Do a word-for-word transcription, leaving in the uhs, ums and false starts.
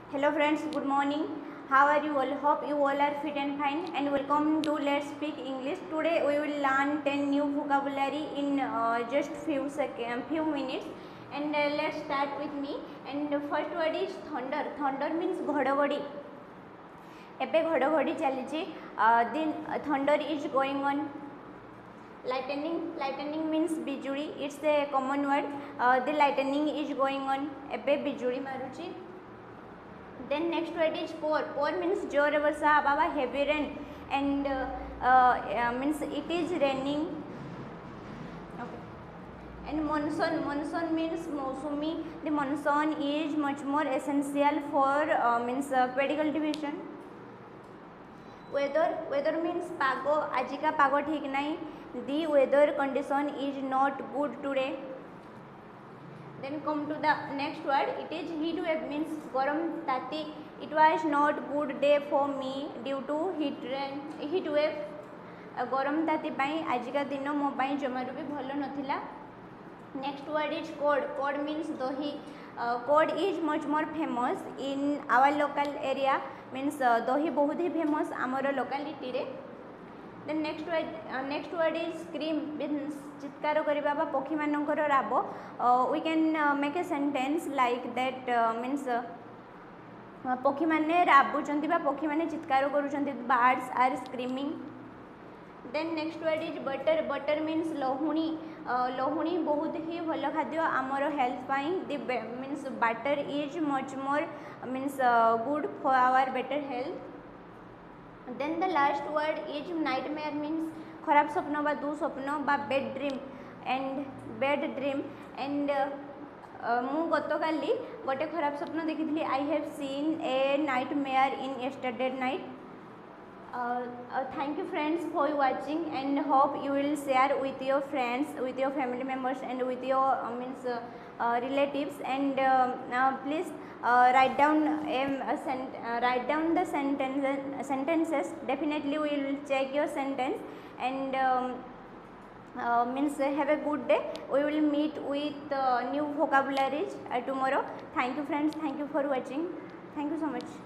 Hello friends, good morning. How are you all? Hope you all are fit and fine and welcome to Let's Speak English. Today we will learn ten new vocabulary in uh, just few seconds, few minutes. And uh, let's start with me. And the first word is thunder. Thunder means घड़घड़ी. एबे घड़घड़ी चली then uh, thunder is going on. Lightning, lightning means बिजुड़ी. It's a common word. Uh, the lightning is going on. एबे बिजुड़ी मारुची. Then next word is pour. Pour means जोर वर्षा बाबा heavy rain and uh, uh, means it is raining. Okay. And monsoon. Monsoon means मौसमी. The monsoon is much more essential for uh, means uh, pedi cultivation. Weather. Weather means पागो. आज का पागो ठीक नहीं. The weather condition is not good today. Then come to the next word. It is heat wave means garam tati. It was not good day for me due to heat rain heat wave. garam tati pai आज का दिन मो pai जमारू भी भलो नथिला. Next word is curd. Curd means dahi. uh, curd is much more famous in our local area means uh, dahi बहुत ही famous आमर locality रे. Then next word uh, next word is scream means चित्कार करिबा बा पक्षी मानकर राब. uh, we can uh, make a sentence like that uh, means uh, पक्षी माने राबुचंती बा पक्षी माने चित्कार करूचंती. birds are screaming. Then next word is butter. Butter means लहुणी. uh, लहुणी बहुत ही भल खाद्य आमर हेल्थ पाई. the means butter is much more means uh, good for our better health. Then the last word is nightmare means खराब स्वप्न बा दु स्वप्न बा bad dream and bad dream and मु गतकाली गोटे खराब स्वप्न देखी. I have seen a nightmare in yesterday night. Thank you friends for watching and hope you will share with your friends, with your family members and with your uh, means uh, uh, relatives. And uh, uh, please uh, write down um, a sent uh, write down the sentences sentences. Definitely we will check your sentence and um, uh, means uh, have a good day. We will meet with uh, new vocabularies uh, tomorrow. Thank you friends. Thank you for watching. Thank you so much.